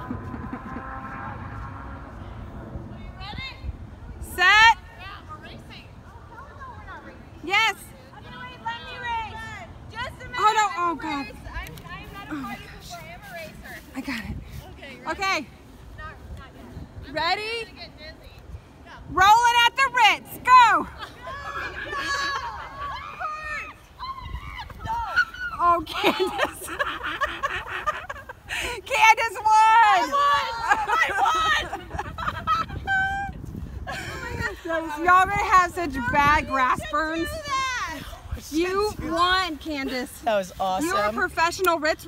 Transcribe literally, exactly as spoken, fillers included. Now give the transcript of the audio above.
Set. Yeah, we're racing. Oh, hell no, we're not racing. Yes. Okay, wait, let me race. Just a minute. Oh no, oh I'm God. race. I'm, I'm not a Oh my party gosh. before. I am a racer. I got it. Okay, ready? Okay. Not, not yet. I'm Ready? gonna get dizzy. Go. Rolling at the Ritz. Go. Oh, Candace. Candace won. I won! Y'all gonna have such bad grass burns. You won, Candace. That was awesome. You're a professional Ritz